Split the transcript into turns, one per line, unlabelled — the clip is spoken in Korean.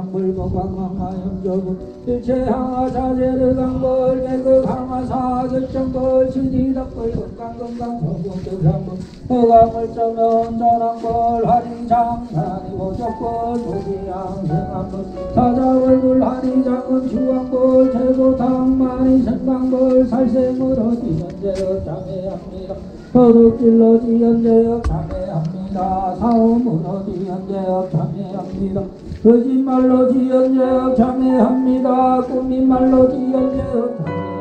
불복 광광하염조부 일체항하 사제르 강벌 개그 강하사 결정벌 진이덕벌 건강건강 소공득상벌 허강을쩌면 전왕벌 하리장사리 보적벌 도지양생한벌 사자월불 하리장은 주왕벌 최고탕만이 생강벌 살생으로 지연제역 참회합니다. 거룩질로 지연제역 참회합니다. 사오문으로 지연제역 참회합니다. 거짓말로 지연제역 참회합니다. 꾸민말로 지연제역 참회합니다.